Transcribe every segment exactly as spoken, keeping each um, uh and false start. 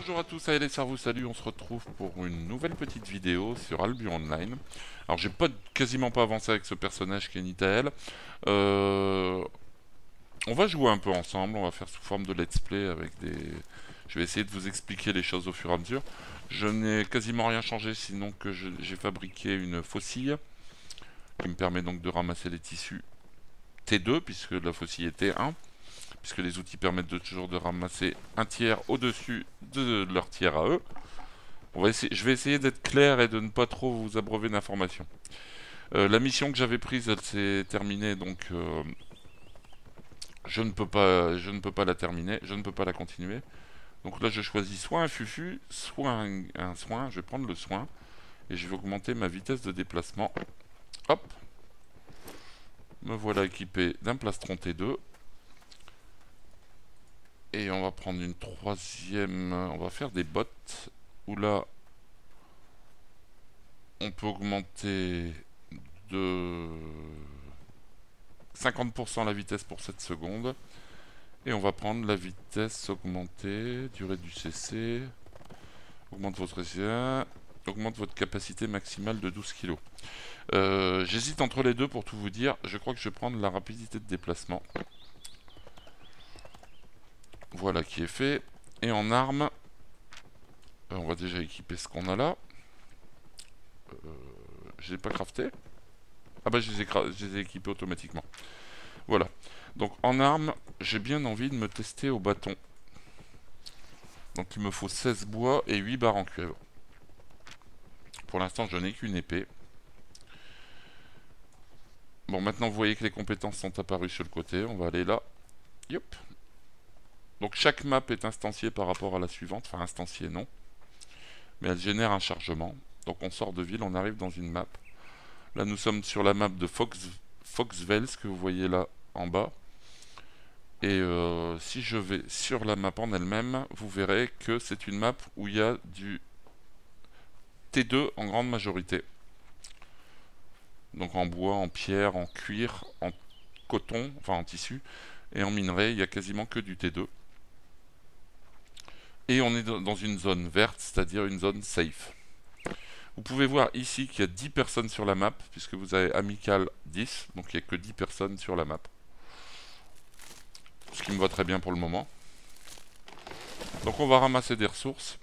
Bonjour à tous, allez les cerveaux, salut, on se retrouve pour une nouvelle petite vidéo sur Albion Online. Alors j'ai pas quasiment pas avancé avec ce personnage qui est Nitael. Euh, on va jouer un peu ensemble, on va faire sous forme de let's play avec des... Je vais essayer de vous expliquer les choses au fur et à mesure. Je n'ai quasiment rien changé sinon que j'ai fabriqué une faucille qui me permet donc de ramasser les tissus T deux puisque la faucille est T un. Puisque les outils permettent de toujours de ramasser un tiers au-dessus de leur tiers à eux. On va essayer, je vais essayer d'être clair et de ne pas trop vous abreuver d'informations. Euh, la mission que j'avais prise, elle s'est terminée, donc euh, je ne peux pas, je ne peux pas la terminer, je ne peux pas la continuer. Donc là, je choisis soit un fufu, soit un, un soin. Je vais prendre le soin et je vais augmenter ma vitesse de déplacement. Hop, me voilà équipé d'un plastron T deux. Et on va prendre une troisième... On va faire des bottes. Où là, on peut augmenter de cinquante pour cent la vitesse pour sept secondes. Et on va prendre la vitesse augmentée, durée du C C. Augmente votre C C, augmente votre capacité maximale de douze kilos. Euh, J'hésite entre les deux pour tout vous dire. Je crois que je vais prendre la rapidité de déplacement. Voilà qui est fait. Et en armes, on va déjà équiper ce qu'on a là. Euh, je les ai pas crafté. Ah bah je les, ai je les ai équipés automatiquement. Voilà. Donc en armes, j'ai bien envie de me tester au bâton. Donc il me faut seize bois et huit barres en cuivre. Pour l'instant, je n'ai qu'une épée. Bon, maintenant vous voyez que les compétences sont apparues sur le côté. On va aller là. Yop. Donc chaque map est instanciée par rapport à la suivante. Enfin, instanciée non. Mais elle génère un chargement. Donc on sort de ville, on arrive dans une map. Là, nous sommes sur la map de Fox, Foxvels, que vous voyez là en bas. Et euh, si je vais sur la map en elle-même, vous verrez que c'est une map où il y a du T deux en grande majorité. Donc en bois, en pierre, en cuir, en coton, enfin en tissu. Et en minerai, il n'y a quasiment que du T deux. Et on est dans une zone verte, c'est-à-dire une zone safe. Vous pouvez voir ici qu'il y a dix personnes sur la map, puisque vous avez amical dix, donc il n'y a que dix personnes sur la map. Ce qui me va très bien pour le moment. Donc on va ramasser des ressources.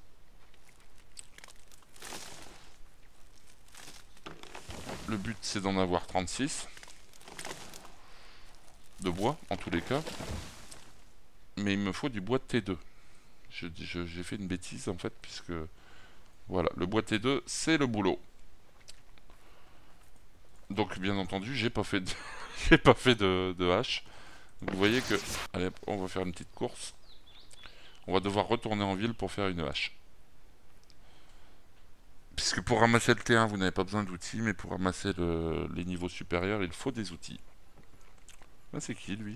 Le but c'est d'en avoir trente-six. De bois en tous les cas. Mais il me faut du bois de T deux. J'ai je, je, fait une bêtise en fait, puisque... Voilà, le bois T deux c'est le boulot. Donc bien entendu, j'ai pas fait de, j'ai pas fait de, de hache. Vous voyez que... Allez, on va faire une petite course. On va devoir retourner en ville pour faire une hache. Puisque pour ramasser le T un, vous n'avez pas besoin d'outils, mais pour ramasser le, les niveaux supérieurs, il faut des outils. Là, c'est qui, lui?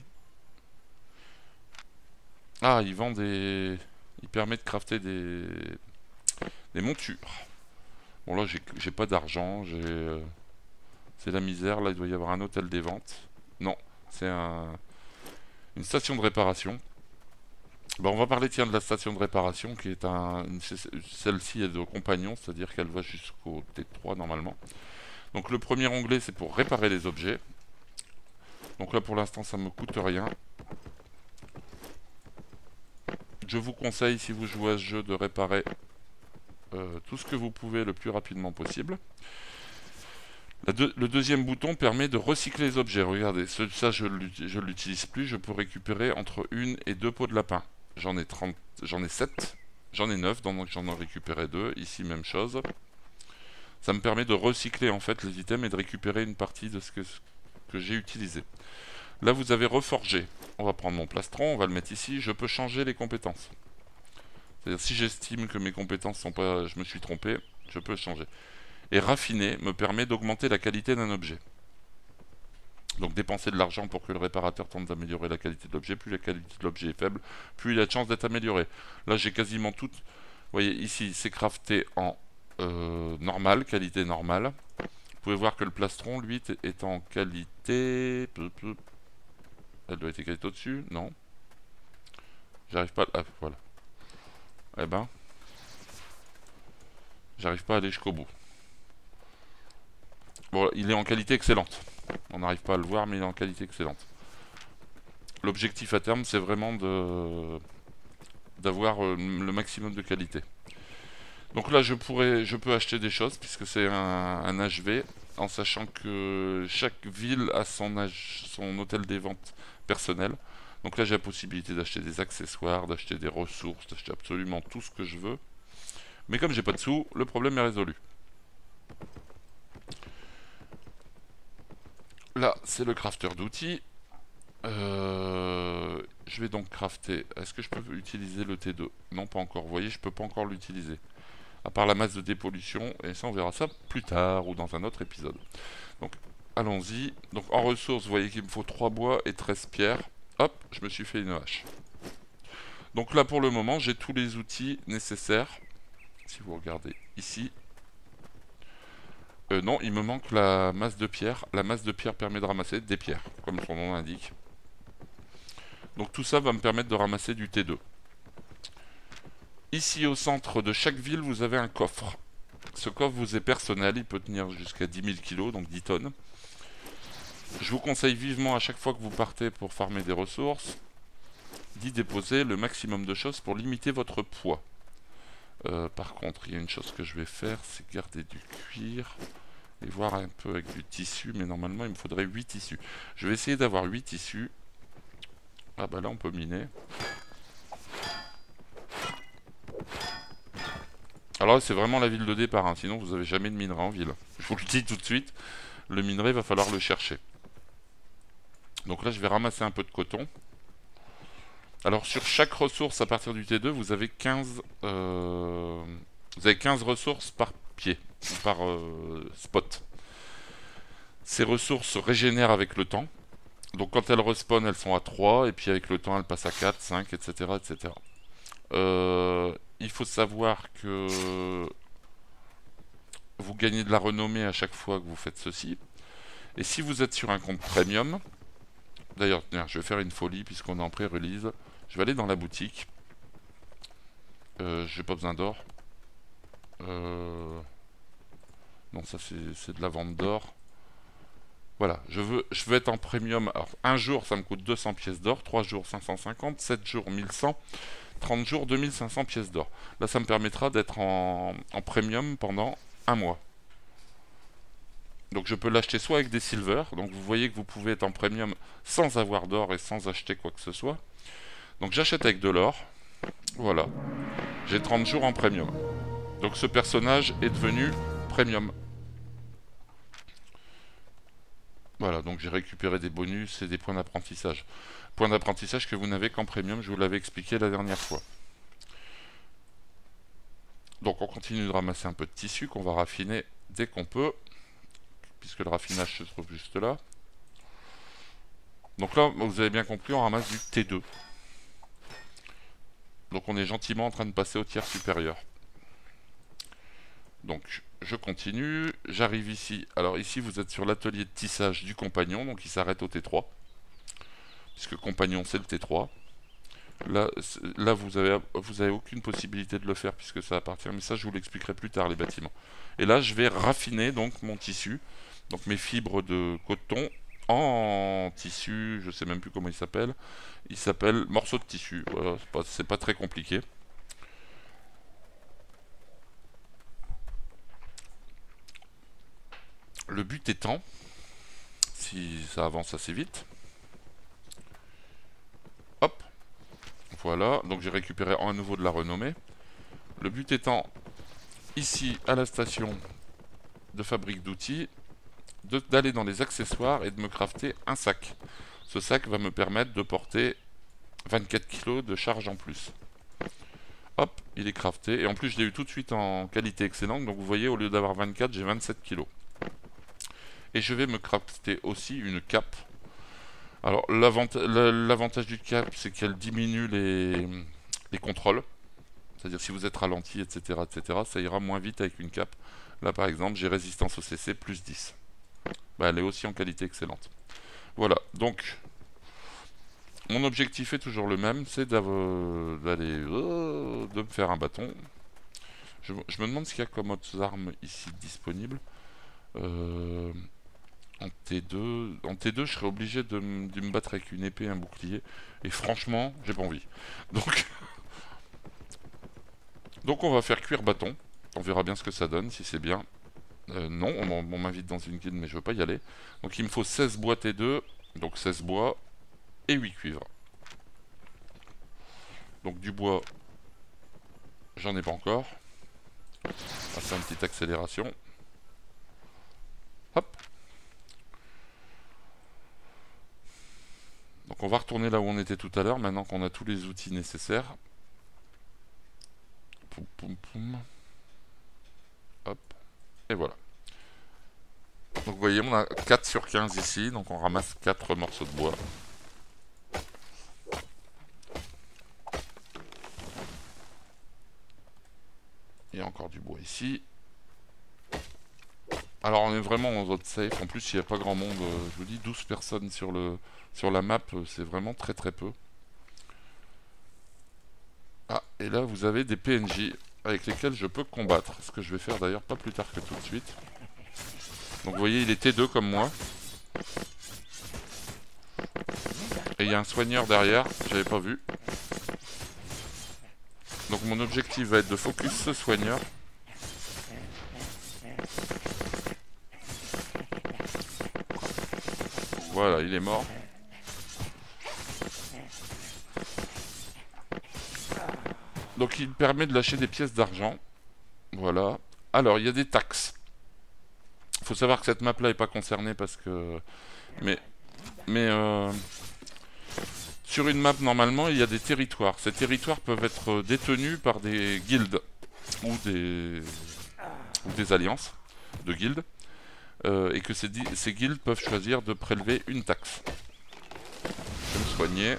Ah, il vend des... Il permet de crafter des... des montures. Bon, là, j'ai pas d'argent, j'ai... Euh... C'est la misère, là, il doit y avoir un hôtel des ventes. Non, c'est un... une station de réparation. Bon, on va parler, tiens, de la station de réparation, qui est un... Celle-ci est de compagnon, c'est-à-dire qu'elle va jusqu'au T trois, normalement. Donc, le premier onglet, c'est pour réparer les objets. Donc là, pour l'instant, ça me coûte rien. Je vous conseille, si vous jouez à ce jeu, de réparer euh, tout ce que vous pouvez le plus rapidement possible. La deux, le deuxième bouton permet de recycler les objets. Regardez, ce, ça je ne l'utilise plus. Je peux récupérer entre une et deux pots de lapin. J'en ai trente, j'en ai sept, j'en ai neuf, donc j'en ai récupéré deux. Ici, même chose. Ça me permet de recycler en fait les items et de récupérer une partie de ce que, que j'ai utilisé. Là, vous avez reforgé. On va prendre mon plastron, on va le mettre ici. Je peux changer les compétences. C'est-à-dire, si j'estime que mes compétences sont pas... Je me suis trompé, je peux changer. Et raffiner me permet d'augmenter la qualité d'un objet. Donc dépenser de l'argent pour que le réparateur tente d'améliorer la qualité de l'objet. Plus la qualité de l'objet est faible, plus il a de chance d'être amélioré. Là, j'ai quasiment tout... Vous voyez, ici, c'est crafté en euh, normal, qualité normale. Vous pouvez voir que le plastron, lui, est en qualité... Elle doit être qualité au-dessus, non. J'arrive pas... Ah, voilà. Eh ben, J'arrive pas à aller jusqu'au bout. Bon, il est en qualité excellente. On n'arrive pas à le voir, mais il est en qualité excellente. L'objectif à terme, c'est vraiment de d'avoir euh, le maximum de qualité. Donc là, je pourrais, je peux acheter des choses puisque c'est un, un H V, en sachant que chaque ville a son, âge, son hôtel des ventes personnel. Donc là, j'ai la possibilité d'acheter des accessoires, d'acheter des ressources, d'acheter absolument tout ce que je veux. Mais comme j'ai pas de sous, le problème est résolu. Là, c'est le crafter d'outils. Euh, je vais donc crafter. Est-ce que je peux utiliser le T deux? Non, pas encore. Vous voyez, je peux pas encore l'utiliser. À part la masse de dépollution, et ça, on verra ça plus tard ou dans un autre épisode. Donc, allons-y. Donc, en ressources, vous voyez qu'il me faut trois bois et treize pierres. Hop, je me suis fait une hache. Donc là, pour le moment, j'ai tous les outils nécessaires. Si vous regardez ici. Euh, non, il me manque la masse de pierre. La masse de pierre permet de ramasser des pierres, comme son nom l'indique. Donc tout ça va me permettre de ramasser du T deux. Ici, au centre de chaque ville, vous avez un coffre. Ce coffre vous est personnel, il peut tenir jusqu'à dix mille kilos, donc dix tonnes. Je vous conseille vivement à chaque fois que vous partez pour farmer des ressources, d'y déposer le maximum de choses pour limiter votre poids. Euh, par contre, il y a une chose que je vais faire, c'est garder du cuir et voir un peu avec du tissu, mais normalement il me faudrait huit tissus. Je vais essayer d'avoir huit tissus. Ah bah là on peut miner. Alors là c'est vraiment la ville de départ, hein, sinon vous n'avez jamais de minerai en ville. Je vous le dis tout de suite, le minerai va falloir le chercher. Donc là je vais ramasser un peu de coton. Alors sur chaque ressource à partir du T deux, vous avez quinze, euh, vous avez quinze ressources par pied, par euh, spot. Ces ressources se régénèrent avec le temps. Donc quand elles respawnent, elles sont à trois, et puis avec le temps, elles passent à quatre, cinq, et cetera et cetera. Euh, il faut savoir que vous gagnez de la renommée à chaque fois que vous faites ceci. Et si vous êtes sur un compte premium, d'ailleurs, je vais faire une folie puisqu'on est en pré-release. Je vais aller dans la boutique. Euh, J'ai pas besoin d'or. Euh... Non, ça c'est de la vente d'or. Voilà, je veux, je veux être en premium. Alors, un jour, ça me coûte deux cents pièces d'or. trois jours, cinq cent cinquante. sept jours, mille cent. trente jours, deux mille cinq cents pièces d'or. Là, ça me permettra d'être en, en premium pendant un mois. Donc, je peux l'acheter soit avec des silver. Donc, vous voyez que vous pouvez être en premium sans avoir d'or et sans acheter quoi que ce soit. Donc, j'achète avec de l'or. Voilà. J'ai trente jours en premium. Donc, ce personnage est devenu premium. Voilà, donc j'ai récupéré des bonus et des points d'apprentissage. Points d'apprentissage que vous n'avez qu'en premium, je vous l'avais expliqué la dernière fois. Donc on continue de ramasser un peu de tissu qu'on va raffiner dès qu'on peut, puisque le raffinage se trouve juste là. Donc là, vous avez bien compris, on ramasse du T deux. Donc on est gentiment en train de passer au tiers supérieur. Donc je continue, j'arrive ici. Alors ici vous êtes sur l'atelier de tissage du compagnon, donc il s'arrête au T trois. Puisque compagnon c'est le T trois. Là, là vous avez, vous avez aucune possibilité de le faire puisque ça appartient, mais ça je vous l'expliquerai plus tard les bâtiments. Et là je vais raffiner donc mon tissu, donc mes fibres de coton en tissu, je sais même plus comment il s'appelle. Il s'appelle morceau de tissu, voilà, c'est pas, c'est pas très compliqué. Le but étant, si ça avance assez vite, hop, voilà, donc j'ai récupéré à nouveau de la renommée. Le but étant, ici à la station de fabrique d'outils, d'aller dans les accessoires et de me crafter un sac. Ce sac va me permettre de porter vingt-quatre kilos de charge en plus. Hop, il est crafté, et en plus je l'ai eu tout de suite en qualité excellente, donc vous voyez, au lieu d'avoir vingt-quatre, j'ai vingt-sept kilos. Et je vais me crafter aussi une cape. Alors l'avantage du cap, c'est qu'elle diminue les, les contrôles. C'est-à-dire si vous êtes ralenti, et cetera, et cetera, ça ira moins vite avec une cape. Là par exemple, j'ai résistance au C C plus dix. Bah, elle est aussi en qualité excellente. Voilà, donc mon objectif est toujours le même, c'est d'aller euh, de me faire un bâton. Je, je me demande ce qu'il y a comme autres armes ici disponibles. Euh, en T deux, en T deux, je serais obligé de, m- de me battre avec une épée et un bouclier. Et franchement, j'ai pas envie. Donc, donc on va faire cuire bâton. On verra bien ce que ça donne, si c'est bien. Euh, non, on, m'en- on m'invite dans une guilde, mais je veux pas y aller. Donc il me faut seize bois T deux, donc seize bois et huit cuivres. Donc du bois, j'en ai pas encore. On va faire une petite accélération. Hop. Donc on va retourner là où on était tout à l'heure, maintenant qu'on a tous les outils nécessaires. Poum, poum, poum. Hop. Et voilà. Donc vous voyez, on a quatre sur quinze ici, donc on ramasse quatre morceaux de bois. Il y a encore du bois ici. Alors on est vraiment en zone safe, en plus il n'y a pas grand monde, euh, je vous dis douze personnes sur, le, sur la map, euh, c'est vraiment très très peu. Ah, et là vous avez des P N J avec lesquels je peux combattre, ce que je vais faire d'ailleurs pas plus tard que tout de suite. Donc vous voyez il est T deux comme moi. Et il y a un soigneur derrière, j'avais pas vu. Donc mon objectif va être de focus ce soigneur. Voilà, il est mort. Donc il permet de lâcher des pièces d'argent. Voilà. Alors il y a des taxes. Il faut savoir que cette map là n'est pas concernée parce que... Mais... Mais... Euh... Sur une map normalement il y a des territoires. Ces territoires peuvent être détenus par des guildes. Ou des... Ou des alliances de guildes. Euh, et que ces, ces guildes peuvent choisir de prélever une taxe. Je vais me soigner.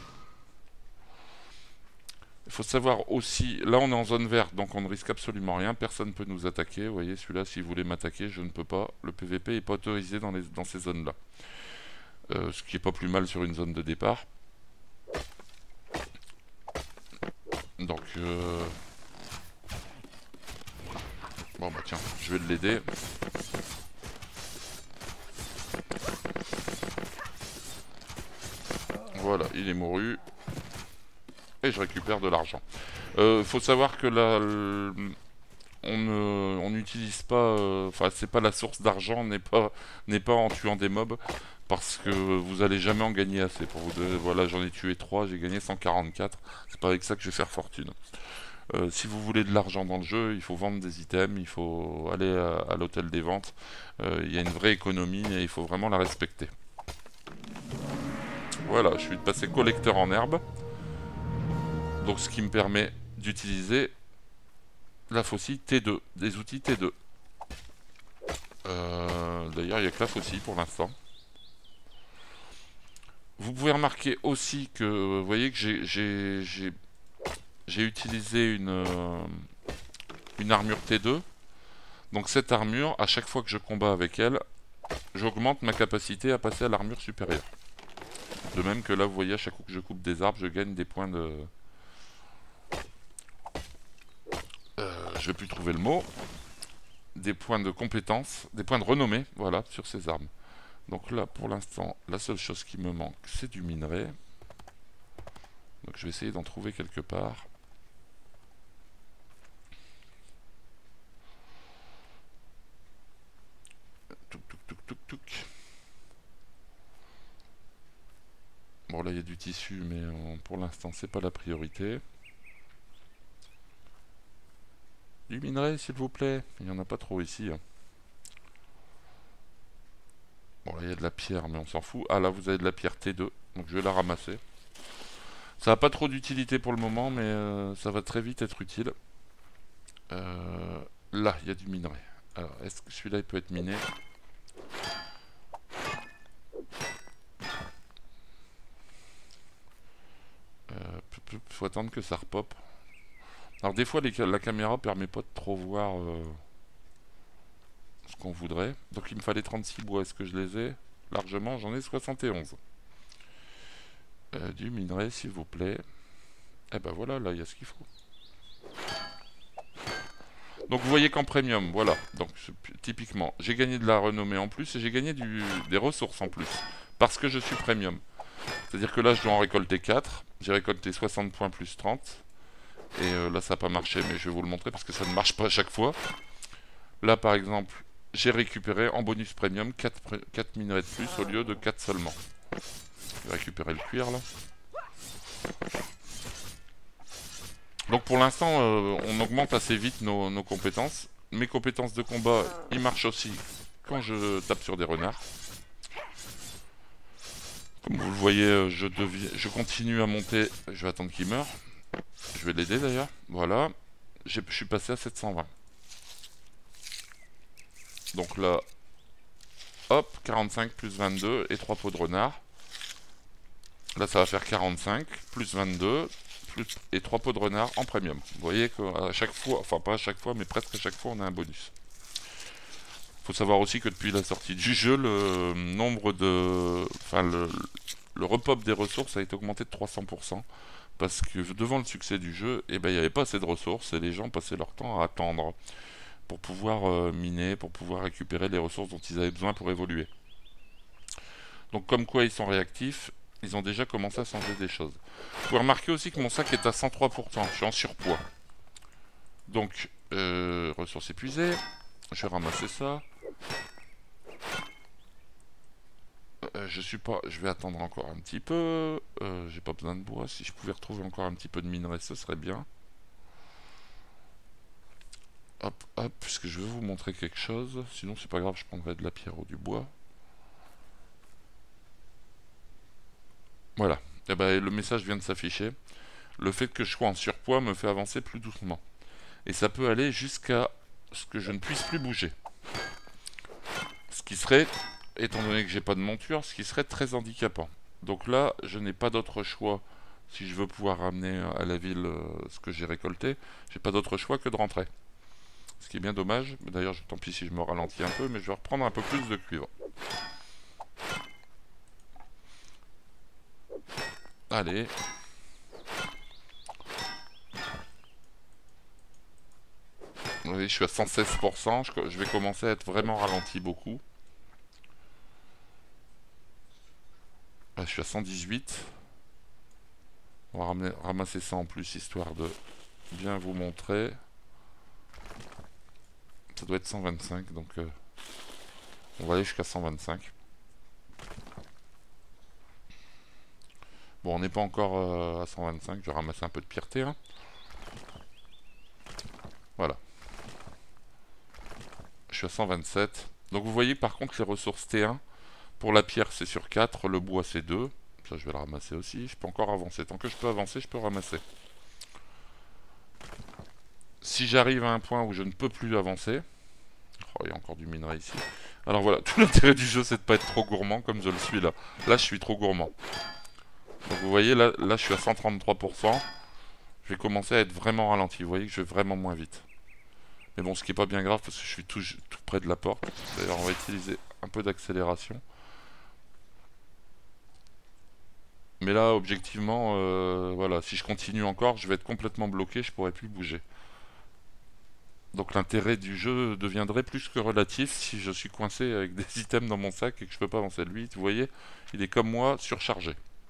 Il faut savoir aussi, là on est en zone verte, donc on ne risque absolument rien, personne ne peut nous attaquer. Vous voyez, celui-là, s'il voulait m'attaquer, je ne peux pas. Le P V P n'est pas autorisé dans, les, dans ces zones-là. Euh, ce qui est pas plus mal sur une zone de départ. Donc, euh... bon bah tiens, je vais l'aider. Voilà, il est mouru. Et je récupère de l'argent. Euh, faut savoir que là, le... on n'utilise pas, enfin euh, c'est pas la source d'argent, n'est pas, n'est pas en tuant des mobs, parce que vous allez jamais en gagner assez pour vous deux. Voilà, j'en ai tué trois, j'ai gagné cent quarante-quatre, c'est pas avec ça que je vais faire fortune. Euh, si vous voulez de l'argent dans le jeu, il faut vendre des items, il faut aller à, à l'hôtel des ventes, euh, il y a une vraie économie et il faut vraiment la respecter. Voilà, je suis passé collecteur en herbe, donc ce qui me permet d'utiliser la faucille T deux, des outils T deux. Euh, D'ailleurs, il n'y a que la faucille pour l'instant. Vous pouvez remarquer aussi que, vous voyez que j'ai utilisé une, euh, une armure T deux. Donc cette armure, à chaque fois que je combats avec elle, j'augmente ma capacité à passer à l'armure supérieure. De même que là, vous voyez, à chaque fois que je coupe des arbres, je gagne des points de... Euh, je vais plus trouver le mot. Des points de compétence, des points de renommée, voilà, sur ces armes. Donc là, pour l'instant, la seule chose qui me manque, c'est du minerai. Donc je vais essayer d'en trouver quelque part. Touk, touk, touk, touk, touk. Bon, là, il y a du tissu, mais euh, pour l'instant, c'est pas la priorité. Du minerai, s'il vous plaît. Il n'y en a pas trop ici. Hein. Bon, là, il y a de la pierre, mais on s'en fout. Ah, là, vous avez de la pierre T deux. Donc, je vais la ramasser. Ça n'a pas trop d'utilité pour le moment, mais euh, ça va très vite être utile. Euh, là, il y a du minerai. Alors, est-ce que celui-là, il peut être miné? Il faut attendre que ça repop. Alors, des fois, les, la caméra permet pas de trop voir euh, ce qu'on voudrait. Donc, il me fallait trente-six bois. Est-ce que je les ai? Largement, j'en ai soixante et onze. Euh, du minerai, s'il vous plaît. Eh ben voilà, là, il y a ce qu'il faut. Donc vous voyez qu'en premium, voilà. Donc typiquement, j'ai gagné de la renommée en plus et j'ai gagné du, des ressources en plus. Parce que je suis premium. C'est-à-dire que là, je dois en récolter quatre. J'ai récolté soixante points plus trente. Et euh, là, ça n'a pas marché, mais je vais vous le montrer parce que ça ne marche pas à chaque fois. Là, par exemple, j'ai récupéré en bonus premium quatre, quatre minerais de plus au lieu de quatre seulement. Je vais récupérer le cuir, là. Donc pour l'instant, euh, on augmente assez vite nos, nos compétences. Mes compétences de combat, ils marchent aussi quand je tape sur des renards. Comme vous le voyez, je, deviens, je continue à monter. Je vais attendre qu'il meure. Je vais l'aider d'ailleurs. Voilà. Je suis passé à sept cent vingt. Donc là, hop, quarante-cinq plus vingt-deux et trois pots de renard. Là, ça va faire quarante-cinq plus vingt-deux plus et trois pots de renard en premium. Vous voyez qu'à chaque fois, enfin pas à chaque fois, mais presque à chaque fois, on a un bonus. Il faut savoir aussi que depuis la sortie du jeu, le nombre de... Enfin, le, le repop des ressources a été augmenté de trois cents pour cent. Parce que devant le succès du jeu, eh ben, il n'y avait pas assez de ressources et les gens passaient leur temps à attendre pour pouvoir euh, miner, pour pouvoir récupérer les ressources dont ils avaient besoin pour évoluer. Donc comme quoi ils sont réactifs, ils ont déjà commencé à changer des choses. Vous pouvez remarquer aussi que mon sac est à cent trois pour cent, je suis en surpoids. Donc, euh, ressources épuisées, je vais ramasser ça. Euh, je suis pas, je vais attendre encore un petit peu. Euh, J'ai pas besoin de bois. Si je pouvais retrouver encore un petit peu de minerai, ce serait bien. Hop, hop, puisque je vais vous montrer quelque chose. Sinon, c'est pas grave, je prendrai de la pierre ou du bois. Voilà. Et ben, le message vient de s'afficher. Le fait que je sois en surpoids me fait avancer plus doucement. Et ça peut aller jusqu'à ce que je ne puisse plus bouger. Ce qui serait, étant donné que j'ai pas de monture, ce qui serait très handicapant. Donc là, je n'ai pas d'autre choix. Si je veux pouvoir ramener à la ville euh, ce que j'ai récolté, j'ai pas d'autre choix que de rentrer. Ce qui est bien dommage. D'ailleurs, tant pis si je me ralentis un peu, mais je vais reprendre un peu plus de cuivre. Allez. Oui, je suis à cent seize pour cent. Je vais commencer à être vraiment ralenti beaucoup. Là, je suis à cent dix-huit. On va ramener, ramasser ça en plus, histoire de bien vous montrer. Ça doit être cent vingt-cinq, donc euh, on va aller jusqu'à cent vingt-cinq. Bon, on n'est pas encore euh, à cent vingt-cinq, je vais ramasser un peu de pierreté. Hein. Voilà. Je suis à cent vingt-sept. Donc vous voyez par contre les ressources T un. Pour la pierre c'est sur quatre, le bois c'est deux. Ça je vais le ramasser aussi. Je peux encore avancer. Tant que je peux avancer, je peux ramasser. Si j'arrive à un point où je ne peux plus avancer... Oh, il y a encore du minerai ici. Alors voilà, tout l'intérêt du jeu c'est de ne pas être trop gourmand comme je le suis là. Là je suis trop gourmand. Donc vous voyez là, là je suis à cent trente-trois pour cent. Je vais commencer à être vraiment ralenti. Vous voyez que je vais vraiment moins vite. Mais bon, ce qui n'est pas bien grave parce que je suis tout, tout près de la porte. D'ailleurs, on va utiliser un peu d'accélération. Mais là, objectivement, euh, voilà, si je continue encore, je vais être complètement bloqué, je pourrai plus bouger. Donc l'intérêt du jeu deviendrait plus que relatif si je suis coincé avec des items dans mon sac et que je peux pas avancer. Lui, vous voyez, il est comme moi, surchargé.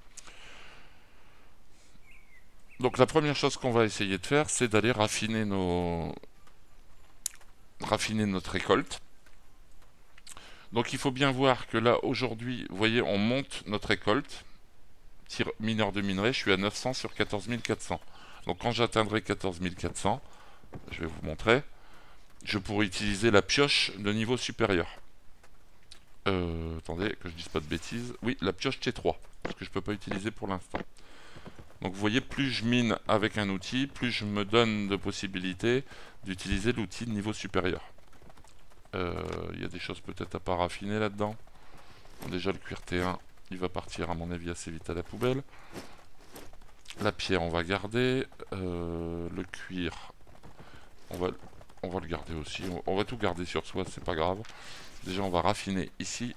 Donc la première chose qu'on va essayer de faire, c'est d'aller raffiner nos... raffiner notre récolte. Donc il faut bien voir que là, aujourd'hui, vous voyez, on monte notre récolte. Tir mineur de minerai, je suis à neuf cents sur quatorze mille quatre cents. Donc quand j'atteindrai quatorze mille quatre cents, je vais vous montrer, je pourrai utiliser la pioche de niveau supérieur. Euh, attendez, que je dise pas de bêtises. Oui, la pioche T trois, parce que je peux pas utiliser pour l'instant. Donc vous voyez, plus je mine avec un outil, plus je me donne de possibilités d'utiliser l'outil de niveau supérieur. Il euh, y a des choses peut-être à pas raffiner là-dedans. Déjà le cuir T un, il va partir à mon avis assez vite à la poubelle. La pierre on va garder. Euh, le cuir, on va, on va le garder aussi. On, on va tout garder sur soi, c'est pas grave. Déjà on va raffiner ici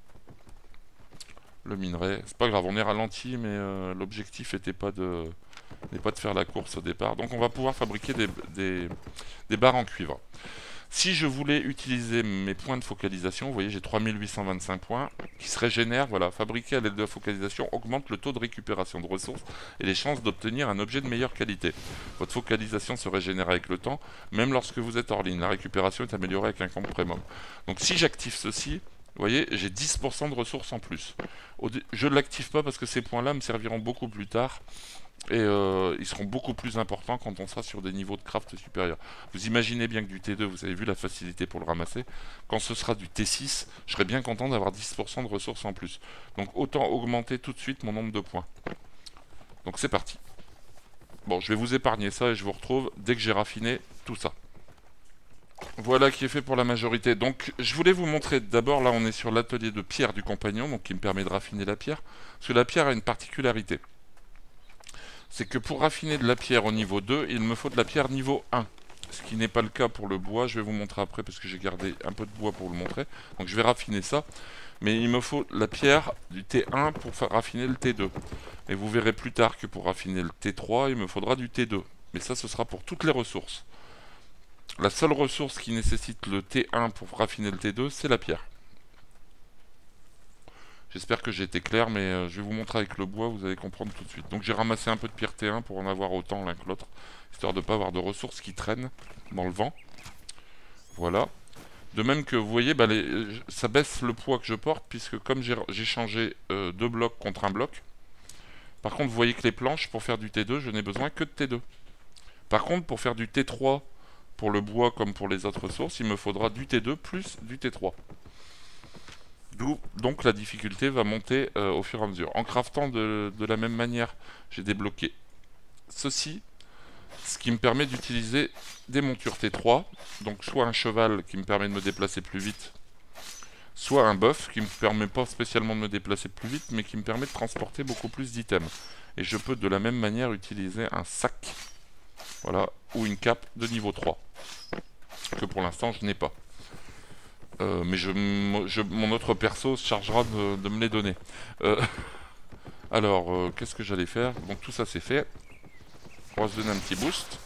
le minerai. C'est pas grave, on est ralenti, mais euh, l'objectif n'était pas de n'est pas de faire la course au départ. Donc on va pouvoir fabriquer des, des, des barres en cuivre. Si je voulais utiliser mes points de focalisation, vous voyez j'ai trois mille huit cent vingt-cinq points qui se régénèrent, voilà, fabriquer à l'aide de la focalisation augmente le taux de récupération de ressources et les chances d'obtenir un objet de meilleure qualité. Votre focalisation se régénère avec le temps, même lorsque vous êtes hors ligne. La récupération est améliorée avec un camp premium. Donc si j'active ceci, vous voyez, j'ai dix pour cent de ressources en plus. Je ne l'active pas parce que ces points-là me serviront beaucoup plus tard. Et euh, ils seront beaucoup plus importants quand on sera sur des niveaux de craft supérieurs. Vous imaginez bien que du T deux, vous avez vu la facilité pour le ramasser. Quand ce sera du T six, je serai bien content d'avoir dix pour cent de ressources en plus. Donc autant augmenter tout de suite mon nombre de points. Donc c'est parti. Bon, je vais vous épargner ça et je vous retrouve dès que j'ai raffiné tout ça. Voilà qui est fait pour la majorité. Donc je voulais vous montrer, d'abord là on est sur l'atelier de pierre du compagnon, donc qui me permet de raffiner la pierre. Parce que la pierre a une particularité. C'est que pour raffiner de la pierre au niveau deux, il me faut de la pierre niveau un. Ce qui n'est pas le cas pour le bois, je vais vous montrer après parce que j'ai gardé un peu de bois pour le montrer. Donc je vais raffiner ça. Mais il me faut la pierre du T un pour faire raffiner le T deux. Et vous verrez plus tard que pour raffiner le T trois, il me faudra du T deux. Mais ça, ce sera pour toutes les ressources. La seule ressource qui nécessite le T un pour raffiner le T deux, c'est la pierre. J'espère que j'ai été clair, mais euh, je vais vous montrer avec le bois, vous allez comprendre tout de suite. Donc j'ai ramassé un peu de pierre T un pour en avoir autant l'un que l'autre, histoire de ne pas avoir de ressources qui traînent dans le vent. Voilà. De même que vous voyez, bah, les, ça baisse le poids que je porte, puisque comme j'ai changé euh, deux blocs contre un bloc, par contre vous voyez que les planches, pour faire du T deux, je n'ai besoin que de T deux. Par contre, pour faire du T trois, pour le bois comme pour les autres ressources, il me faudra du T deux plus du T trois. D'où donc la difficulté va monter euh, au fur et à mesure. En craftant de, de la même manière, j'ai débloqué ceci, ce qui me permet d'utiliser des montures T trois, donc soit un cheval qui me permet de me déplacer plus vite, soit un bœuf qui ne me permet pas spécialement de me déplacer plus vite, mais qui me permet de transporter beaucoup plus d'items. Et je peux de la même manière utiliser un sac, voilà, ou une cape de niveau trois, que pour l'instant je n'ai pas. Euh, mais je, je, mon autre perso se chargera de, de me les donner. Euh, alors, euh, qu'est-ce que j'allais faire? Donc tout ça c'est fait. On va se donner un petit boost.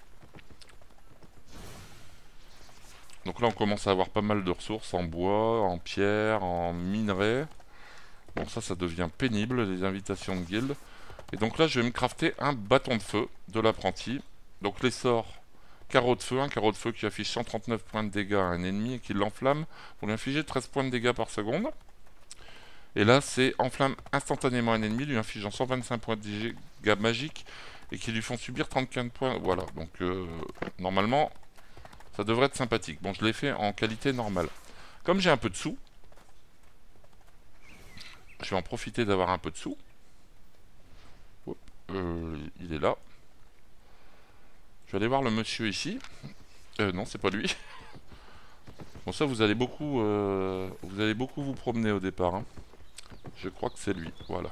Donc là on commence à avoir pas mal de ressources en bois, en pierre, en minerai. Bon ça, ça devient pénible, les invitations de guild. Et donc là je vais me crafter un bâton de feu de l'apprenti. Donc les sorts... Carreau de feu, un carreau de feu qui affiche cent trente-neuf points de dégâts à un ennemi et qui l'enflamme pour lui infliger treize points de dégâts par seconde. Et là, c'est enflamme instantanément un ennemi, lui infligeant cent vingt-cinq points de dégâts magiques et qui lui font subir trente-quatre points. Voilà, donc euh, normalement, ça devrait être sympathique. Bon, je l'ai fait en qualité normale. Comme j'ai un peu de sous, je vais en profiter d'avoir un peu de sous. Hop, euh, il est là. Je vais aller voir le monsieur ici. Euh, non, c'est pas lui. Bon, ça, vous allez beaucoup, euh, vous allez beaucoup vous promener au départ. Hein. Je crois que c'est lui. Voilà.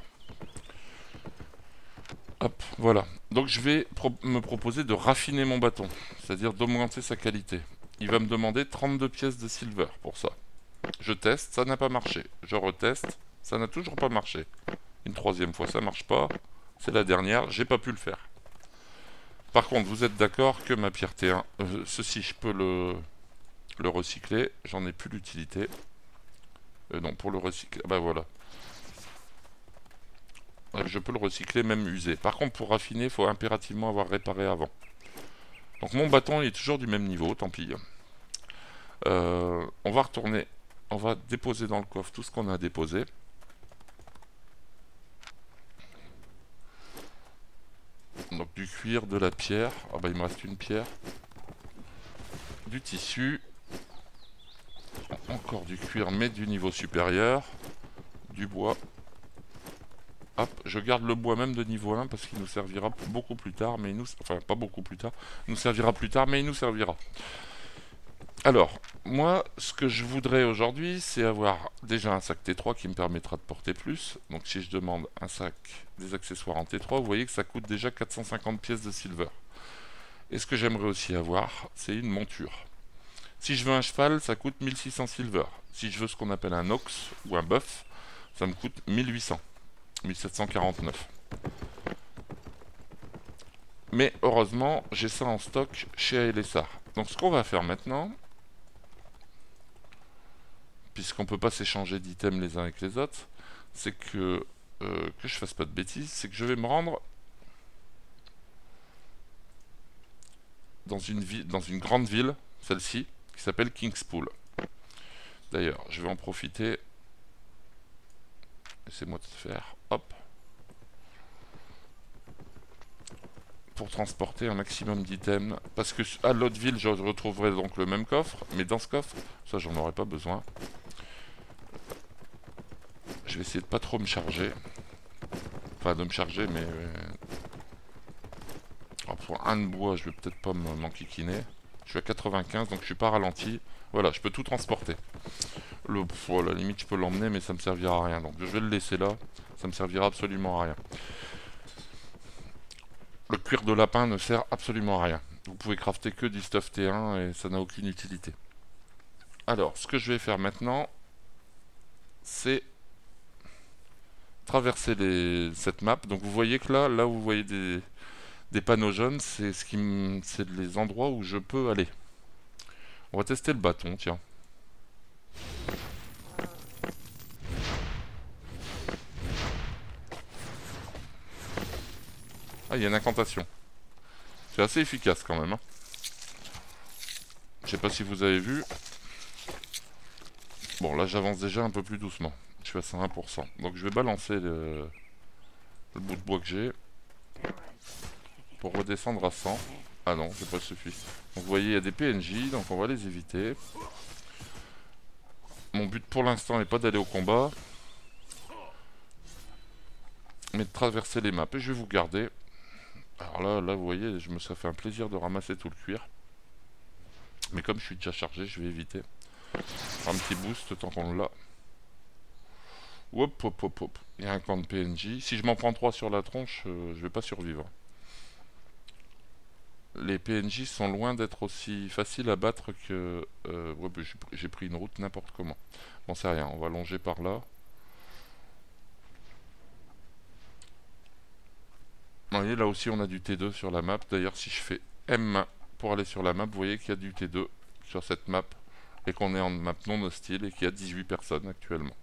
Hop, voilà. Donc, je vais pro me proposer de raffiner mon bâton, c'est-à-dire d'augmenter sa qualité. Il va me demander trente-deux pièces de silver pour ça. Je teste, ça n'a pas marché. Je reteste, ça n'a toujours pas marché. Une troisième fois, ça marche pas. C'est la dernière, j'ai pas pu le faire. Par contre, vous êtes d'accord que ma pierre T un, euh, ceci, je peux le, le recycler. J'en ai plus l'utilité. Euh, non, pour le recycler, ah bah voilà. Euh, je peux le recycler, même usé. Par contre, pour raffiner, il faut impérativement avoir réparé avant. Donc mon bâton, il est toujours du même niveau, tant pis. Euh, on va retourner, on va déposer dans le coffre tout ce qu'on a déposé. Donc du cuir, de la pierre. Ah bah il me reste une pierre. Du tissu. Encore du cuir mais du niveau supérieur. Du bois. Hop, je garde le bois même de niveau un parce qu'il nous servira beaucoup plus tard. Mais il nous... Enfin pas beaucoup plus tard. Il nous servira plus tard mais il nous servira. Alors, moi, ce que je voudrais aujourd'hui, c'est avoir déjà un sac T trois qui me permettra de porter plus. Donc si je demande un sac des accessoires en T trois, vous voyez que ça coûte déjà quatre cent cinquante pièces de silver. Et ce que j'aimerais aussi avoir, c'est une monture. Si je veux un cheval, ça coûte mille six cents silver. Si je veux ce qu'on appelle un ox ou un bœuf, ça me coûte mille huit cents, mille sept cent quarante-neuf. Mais heureusement, j'ai ça en stock chez A L S R. Donc ce qu'on va faire maintenant, puisqu'on ne peut pas s'échanger d'items les uns avec les autres, c'est que, euh, que je fasse pas de bêtises, c'est que je vais me rendre dans une, ville, dans une grande ville, celle-ci, qui s'appelle Kingspool. D'ailleurs, je vais en profiter. Laissez-moi te faire. Hop. Pour transporter un maximum d'items. Parce que à l'autre ville, je retrouverai donc le même coffre. Mais dans ce coffre, ça, j'en aurais pas besoin. Je vais essayer de pas trop me charger. Enfin, de me charger, mais... Euh... Alors, pour un de bois, je vais peut-être pas m'enquiquiner. Je suis à quatre-vingt-quinze, donc je suis pas ralenti. Voilà, je peux tout transporter. Le, pff, à la limite, je peux l'emmener, mais ça me servira à rien. Donc je vais le laisser là. Ça me servira absolument à rien. Le cuir de lapin ne sert absolument à rien. Vous pouvez crafter que du stuff T un et ça n'a aucune utilité. Alors, ce que je vais faire maintenant, c'est traverser les, cette map. Donc vous voyez que là, là où vous voyez des, des panneaux jaunes, c'est ce qui c'est les endroits où je peux aller. On va tester le bâton, tiens. Ah, il y a une incantation. C'est assez efficace quand même. Hein. Je sais pas si vous avez vu. Bon, là j'avance déjà un peu plus doucement. Je suis à cent un pour cent. Donc je vais balancer le, le bout de bois que j'ai. Pour redescendre à cent. Ah non, c'est pas suffit. Donc vous voyez, il y a des P N J, donc on va les éviter. Mon but pour l'instant n'est pas d'aller au combat. Mais de traverser les maps. Et je vais vous garder. Alors là, là vous voyez, je me ça fait un plaisir de ramasser tout le cuir. Mais comme je suis déjà chargé, je vais éviter. Un petit boost tant qu'on l'a. Hop, hop, hop, hop. Il y a un camp de P N J. Si je m'en prends trois sur la tronche, euh, je vais pas survivre. Les P N J sont loin d'être aussi faciles à battre que... Euh, ouais, bah, j'ai pris une route n'importe comment. Bon, c'est rien, on va longer par là. Vous voyez, là aussi on a du T deux sur la map. D'ailleurs, si je fais M pour aller sur la map, vous voyez qu'il y a du T deux sur cette map. Et qu'on est en map non hostile et qu'il y a dix-huit personnes actuellement.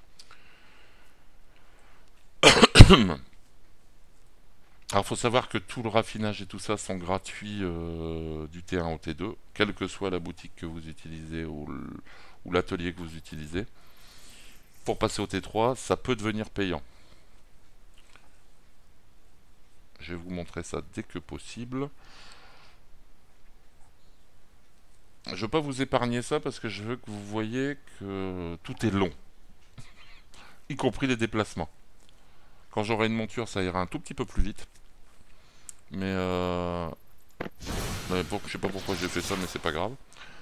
Alors, il faut savoir que tout le raffinage et tout ça sont gratuits euh, du T un au T deux, quelle que soit la boutique que vous utilisez ou l'atelier que vous utilisez. Pour passer au T trois, ça peut devenir payant. Je vais vous montrer ça dès que possible. Je ne veux pas vous épargner ça parce que je veux que vous voyez que tout est long, y compris les déplacements. Quand j'aurai une monture, ça ira un tout petit peu plus vite. Mais euh... je sais pas pourquoi j'ai fait ça, mais c'est pas grave.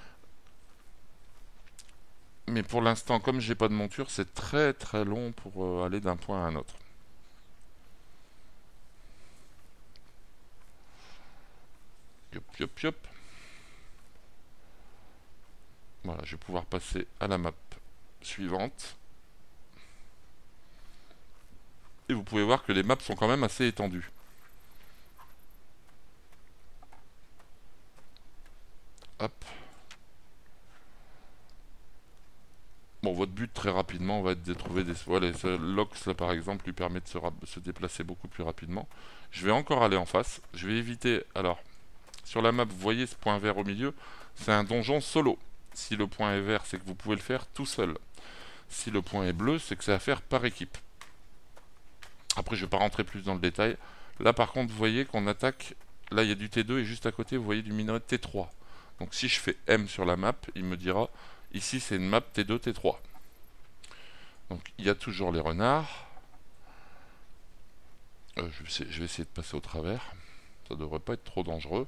Mais pour l'instant, comme j'ai pas de monture, c'est très très long pour euh, aller d'un point à un autre. Yop, yop, yop. Voilà, je vais pouvoir passer à la map suivante. Et vous pouvez voir que les maps sont quand même assez étendues. Hop. Bon, votre but très rapidement va être de trouver des... Voilà, l'Ox là par exemple lui permet de se, se déplacer beaucoup plus rapidement. Je vais encore aller en face. Je vais éviter... Alors, sur la map, vous voyez ce point vert au milieu, c'est un donjon solo. Si le point est vert, c'est que vous pouvez le faire tout seul. Si le point est bleu, c'est que c'est à faire par équipe. Après, je ne vais pas rentrer plus dans le détail. Là, par contre, vous voyez qu'on attaque... Là, il y a du T deux et juste à côté, vous voyez du minerai de T trois. Donc, si je fais M sur la map, il me dira... Ici, c'est une map T deux, T trois. Donc, il y a toujours les renards. Euh, je, vais essayer, je vais essayer de passer au travers. Ça devrait pas être trop dangereux.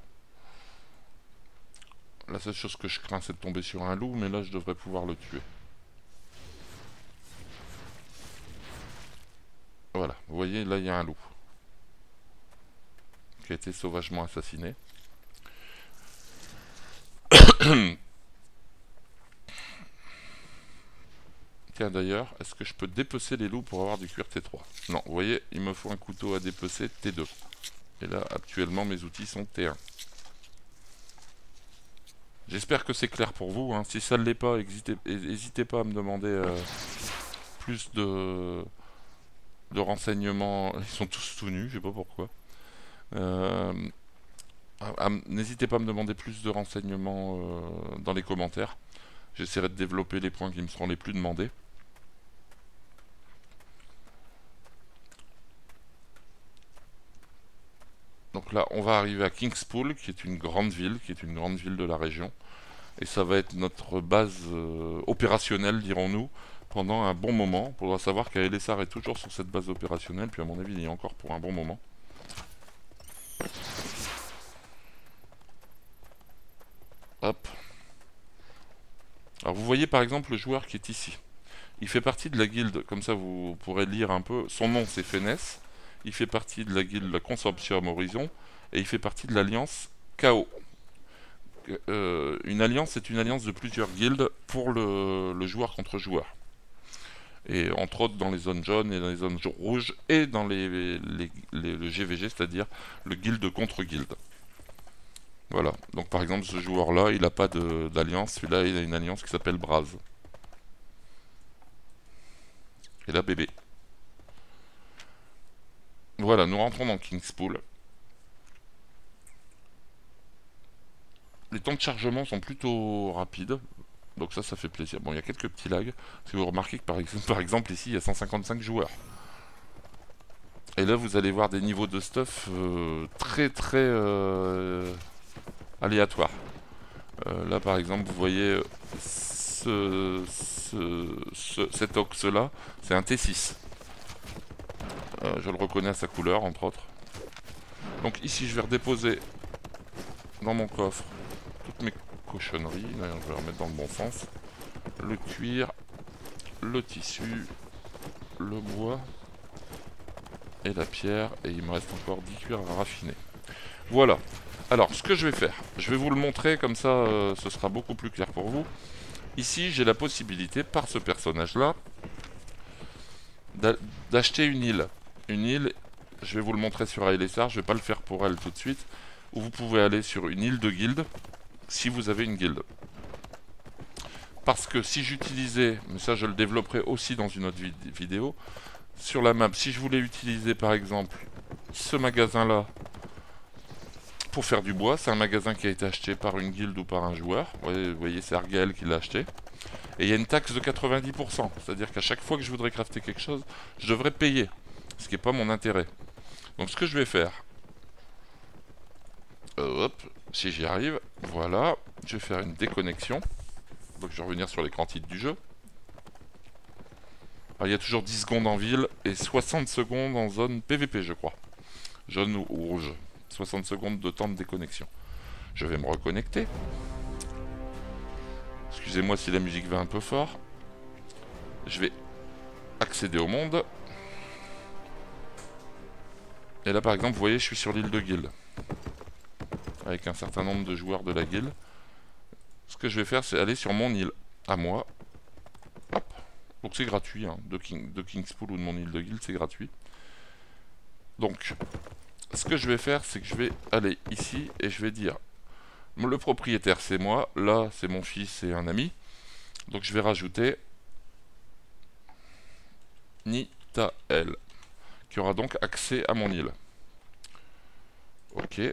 La seule chose que je crains, c'est de tomber sur un loup, mais là, je devrais pouvoir le tuer. Voilà, vous voyez, là, il y a un loup. Qui a été sauvagement assassiné. Tiens, d'ailleurs, est-ce que je peux dépecer les loups pour avoir du cuir T trois? Non, vous voyez, il me faut un couteau à dépecer T deux. Et là, actuellement, mes outils sont T un. J'espère que c'est clair pour vous, hein. Si ça ne l'est pas, n'hésitez pas à me demander euh, plus de, de renseignements. Ils sont tous tout nus, je sais pas pourquoi. Euh, N'hésitez pas à me demander plus de renseignements euh, dans les commentaires. J'essaierai de développer les points qui me seront les plus demandés. Donc là, on va arriver à Kingspool, qui est une grande ville, qui est une grande ville de la région. Et ça va être notre base euh, opérationnelle, dirons-nous, pendant un bon moment. On doit savoir qu'A L S R est toujours sur cette base opérationnelle, puis à mon avis, il y est encore pour un bon moment. Hop. Alors vous voyez par exemple le joueur qui est ici. Il fait partie de la guilde, comme ça vous pourrez lire un peu. Son nom c'est Fennes. Il fait partie de la guilde la Consortium Horizon. Et il fait partie de l'alliance K O. Euh, une alliance, c'est une alliance de plusieurs guildes pour le, le joueur contre joueur. Et entre autres dans les zones jaunes et dans les zones rouges et dans les, les, les, le G V G, c'est-à-dire le guilde contre guilde. Voilà, donc par exemple ce joueur-là, il n'a pas d'alliance, celui-là il a une alliance qui s'appelle Braz. Et là bébé. Voilà, nous rentrons dans Kingspool. Les temps de chargement sont plutôt rapides, donc ça, ça fait plaisir. Bon, il y a quelques petits lags. Si vous remarquez que par exemple, par exemple ici, il y a cent cinquante-cinq joueurs. Et là, vous allez voir des niveaux de stuff euh, très très euh, aléatoires. Euh, là, par exemple, vous voyez ce, ce, ce, cet ox-là, c'est un T six. Euh, je le reconnais à sa couleur, entre autres. Donc ici, je vais redéposer dans mon coffre toutes mes cochonneries. D'ailleurs, je vais remettre dans le bon sens. Le cuir, le tissu, le bois et la pierre. Et il me reste encore dix cuirs à raffiner. Voilà. Alors, ce que je vais faire, je vais vous le montrer, comme ça, euh, ce sera beaucoup plus clair pour vous. Ici, j'ai la possibilité, par ce personnage-là, d'acheter une île. Une île, je vais vous le montrer sur A L S R, je ne vais pas le faire pour elle tout de suite, où vous pouvez aller sur une île de guilde, si vous avez une guilde. Parce que si j'utilisais, mais ça je le développerai aussi dans une autre vid vidéo, sur la map, si je voulais utiliser par exemple ce magasin-là, pour faire du bois, c'est un magasin qui a été acheté par une guilde ou par un joueur, vous voyez c'est Argael qui l'a acheté, et il y a une taxe de quatre-vingt-dix pour cent, c'est-à-dire qu'à chaque fois que je voudrais crafter quelque chose, je devrais payer, ce qui n'est pas mon intérêt. Donc ce que je vais faire, euh, hop, si j'y arrive, voilà, je vais faire une déconnexion, donc je vais revenir sur l'écran titre du jeu. Alors il y a toujours dix secondes en ville et soixante secondes en zone P V P je crois, jaune ou rouge, soixante secondes de temps de déconnexion. Je vais me reconnecter. Excusez-moi si la musique va un peu fort. Je vais accéder au monde. Et là par exemple, vous voyez, je suis sur l'île de guilde. Avec un certain nombre de joueurs de la guilde. Ce que je vais faire, c'est aller sur mon île. À moi. Hop. Donc c'est gratuit, hein. de, King, de Kingspool ou de mon île de guilde, c'est gratuit. Donc, ce que je vais faire, c'est que je vais aller ici et je vais dire... Le propriétaire, c'est moi. Là, c'est mon fils et un ami. Donc je vais rajouter Nitael, qui aura donc accès à mon île. Ok.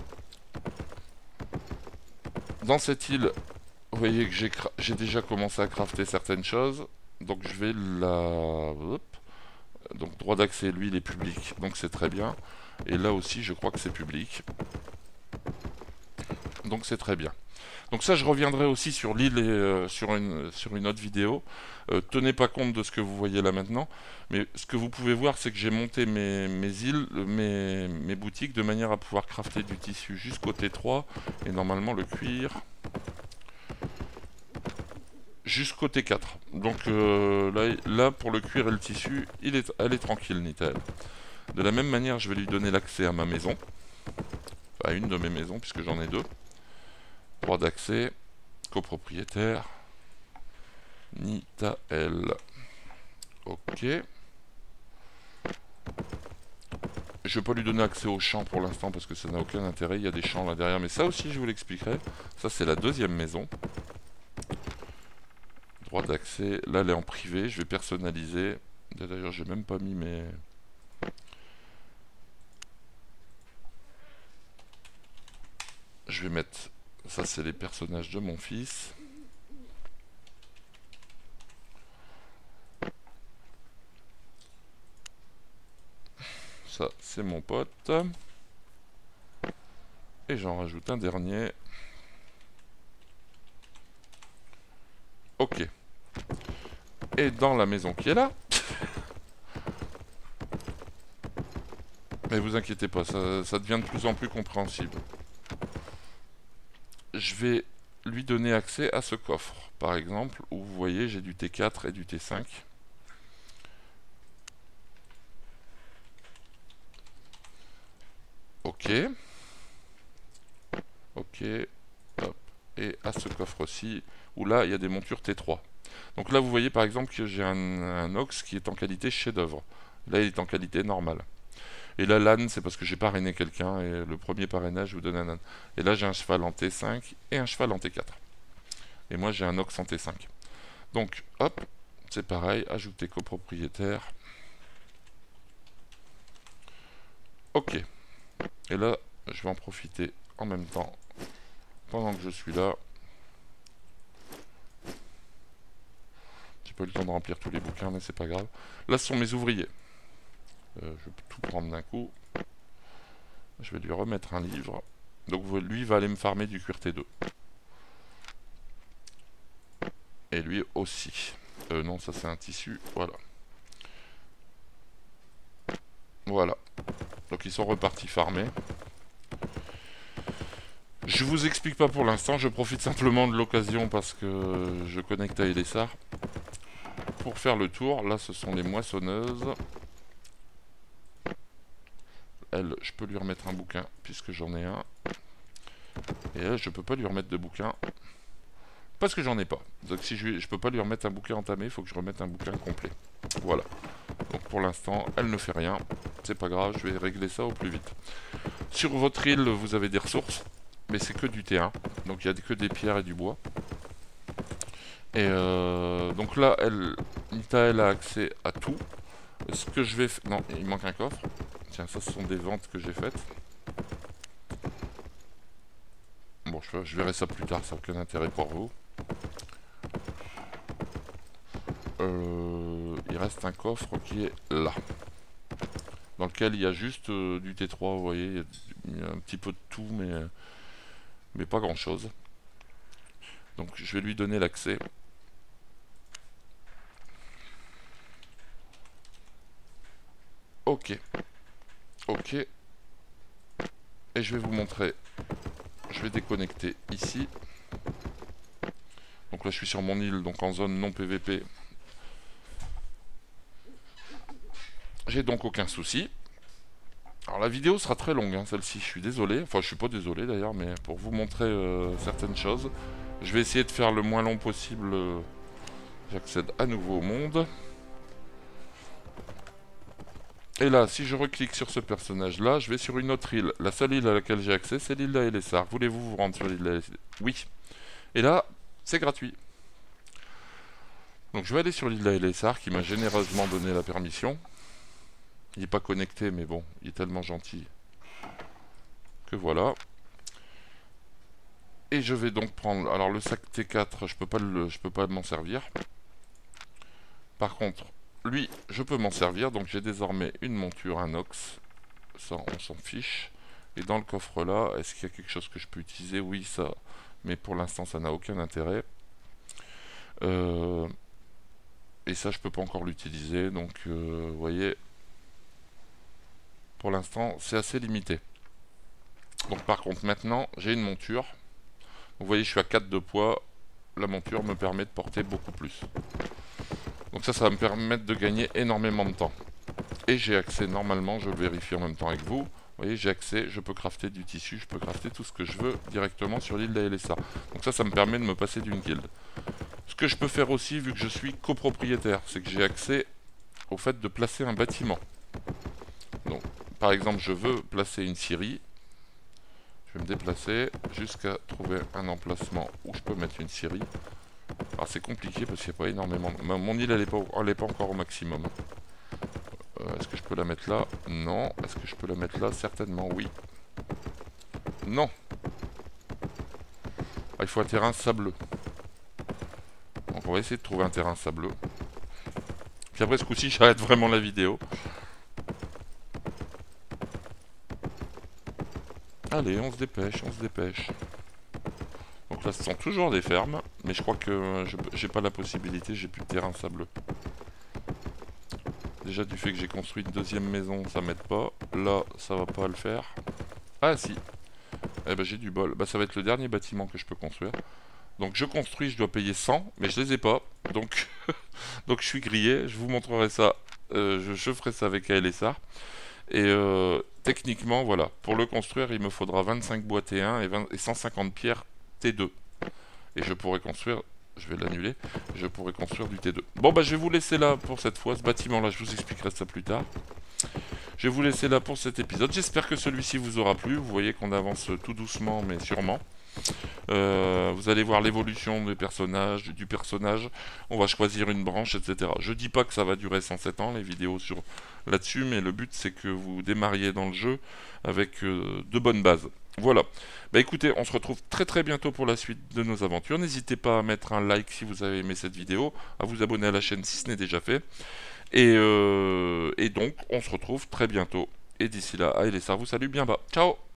Dans cette île, vous voyez que j'ai déjà commencé à crafter certaines choses. Donc je vais la... Hop. Donc droit d'accès, lui, il est public. Donc c'est très bien. Et là aussi, je crois que c'est public. Donc c'est très bien. Donc ça, je reviendrai aussi sur l'île et euh, sur, une, sur une autre vidéo. Euh, tenez pas compte de ce que vous voyez là maintenant. Mais ce que vous pouvez voir, c'est que j'ai monté mes, mes îles, mes, mes boutiques, de manière à pouvoir crafter du tissu jusqu'au T trois. Et normalement le cuir jusqu'au T quatre. Donc euh, là, là, pour le cuir et le tissu, il est, elle est tranquille, Nitael. De la même manière, je vais lui donner l'accès à ma maison. À une de mes maisons, puisque j'en ai deux. Droit d'accès, copropriétaire, Nitael. Ok. je vais pas lui donner accès aux champs pour l'instant parce que ça n'a aucun intérêt. Il y a des champs là derrière, mais ça aussi je vous l'expliquerai. Ça c'est la deuxième maison. Droit d'accès. Là elle est en privé. Je vais personnaliser. D'ailleurs j'ai même pas mis mes... Je vais mettre... Ça c'est les personnages de mon fils. Ça c'est mon pote. Et j'en rajoute un dernier. Ok. Et dans la maison qui est là... Mais vous inquiétez pas, ça, ça devient de plus en plus compréhensible. Je vais lui donner accès à ce coffre, par exemple, où vous voyez j'ai du T quatre et du T cinq. Ok. Ok. Hop. Et à ce coffre-ci, où là il y a des montures T trois. Donc là vous voyez par exemple que j'ai un, un Ox qui est en qualité chef-d'œuvre. Là il est en qualité normale. Et là, l'âne, c'est parce que j'ai parrainé quelqu'un, et le premier parrainage, je vous donne un âne. Et là, j'ai un cheval en T cinq et un cheval en T quatre. Et moi, j'ai un ox en T cinq. Donc, hop, c'est pareil, ajouter copropriétaire. Ok. Et là, je vais en profiter en même temps, pendant que je suis là. J'ai pas eu le temps de remplir tous les bouquins, mais c'est pas grave. Là, ce sont mes ouvriers. Euh, je vais tout prendre d'un coup. Je vais lui remettre un livre. Donc lui va aller me farmer du cuir T deux. Et lui aussi. Euh, non, ça c'est un tissu. Voilà. Voilà. Donc ils sont repartis farmer. Je vous explique pas pour l'instant. Je profite simplement de l'occasion parce que je connecte à Elessar. Pour faire le tour. Là, ce sont les moissonneuses. Elle, je peux lui remettre un bouquin puisque j'en ai un. Et elle, je peux pas lui remettre de bouquin parce que j'en ai pas. Donc si je, je peux pas lui remettre un bouquin entamé, il faut que je remette un bouquin complet. Voilà. Donc pour l'instant, elle ne fait rien. C'est pas grave, je vais régler ça au plus vite. Sur votre île, vous avez des ressources, mais c'est que du T un. Donc il y a que des pierres et du bois. Et euh, donc là, elle, Nita, elle a accès à tout. Ce que je vais... Non, il manque un coffre. Tiens, ça, ce sont des ventes que j'ai faites. Bon, je, je verrai ça plus tard, ça n'a aucun intérêt pour vous. Euh, il reste un coffre qui est là. Dans lequel il y a juste euh, du T trois, vous voyez. Il y, a, il y a un petit peu de tout, mais, mais pas grand-chose. Donc, je vais lui donner l'accès. Ok. Ok. Et je vais vous montrer. Je vais déconnecter ici. Donc là je suis sur mon île, donc en zone non P V P. J'ai donc aucun souci. Alors la vidéo sera très longue, hein, celle-ci, je suis désolé. Enfin je suis pas désolé d'ailleurs, mais pour vous montrer euh, certaines choses. Je vais essayer de faire le moins long possible. Euh, J'accède à nouveau au monde. Et là, si je reclique sur ce personnage-là, je vais sur une autre île. La seule île à laquelle j'ai accès, c'est l'île d'Aelessar. Voulez-vous vous rendre sur l'île d'Aelessar? Oui. Et là, c'est gratuit. Donc je vais aller sur l'île d'Aelessar, qui m'a généreusement donné la permission. Il n'est pas connecté, mais bon, il est tellement gentil que voilà. Et je vais donc prendre... Alors le sac T quatre, je peux pas le, je peux pas m'en servir. Par contre... Lui, je peux m'en servir, donc j'ai désormais une monture, un ox. Ça, on s'en fiche. Et dans le coffre là, est-ce qu'il y a quelque chose que je peux utiliser? Oui, ça. Mais pour l'instant, ça n'a aucun intérêt. Euh, et ça, je peux pas encore l'utiliser. Donc, euh, vous voyez, pour l'instant, c'est assez limité. Donc, par contre, maintenant, j'ai une monture. Vous voyez, je suis à quatre de poids. La monture me permet de porter beaucoup plus. Donc ça, ça va me permettre de gagner énormément de temps. Et j'ai accès, normalement, je le vérifie en même temps avec vous. Vous voyez, j'ai accès, je peux crafter du tissu, je peux crafter tout ce que je veux directement sur l'île d'Aelessar. Donc ça, ça me permet de me passer d'une guilde. Ce que je peux faire aussi, vu que je suis copropriétaire, c'est que j'ai accès au fait de placer un bâtiment. Donc, par exemple, je veux placer une scierie. Je vais me déplacer jusqu'à trouver un emplacement où je peux mettre une scierie. Alors c'est compliqué parce qu'il n'y a pas énormément... De... Mon île, elle n'est pas, elle est pas encore au maximum. Euh, Est-ce que je peux la mettre là? Non. Est-ce que je peux la mettre là? Certainement, oui. Non. Ah, il faut un terrain sableux. Donc on va essayer de trouver un terrain sableux. Puis après ce coup-ci, j'arrête vraiment la vidéo. Allez, on se dépêche, on se dépêche. Donc là, ce sont toujours des fermes, mais je crois que je j'ai pas la possibilité, j'ai plus de terrain sableux. Déjà du fait que j'ai construit une deuxième maison, ça m'aide pas. Là, ça va pas le faire. Ah si. Eh ben j'ai du bol. Bah ça va être le dernier bâtiment que je peux construire. Donc je construis, je dois payer cent, mais je les ai pas. Donc, donc je suis grillé, je vous montrerai ça. Euh, je, je ferai ça avec A L S R. Et euh, techniquement, voilà, pour le construire, il me faudra vingt-cinq bois T un et, vingt, et cent cinquante pierres T deux. Et je pourrais construire, je vais l'annuler, je pourrais construire du T deux. Bon bah je vais vous laisser là pour cette fois, ce bâtiment là, je vous expliquerai ça plus tard. Je vais vous laisser là pour cet épisode, j'espère que celui-ci vous aura plu, vous voyez qu'on avance tout doucement mais sûrement. Euh, vous allez voir l'évolution des personnages, du personnage, on va choisir une branche, et cetera. Je dis pas que ça va durer cent sept ans, les vidéos sur là-dessus, mais le but c'est que vous démarriez dans le jeu avec euh, de bonnes bases. Voilà. Bah écoutez, on se retrouve très très bientôt pour la suite de nos aventures. N'hésitez pas à mettre un like si vous avez aimé cette vidéo, à vous abonner à la chaîne si ce n'est déjà fait. Et, euh, et donc, on se retrouve très bientôt. Et d'ici là, allez, ça vous salue bien bas. Ciao!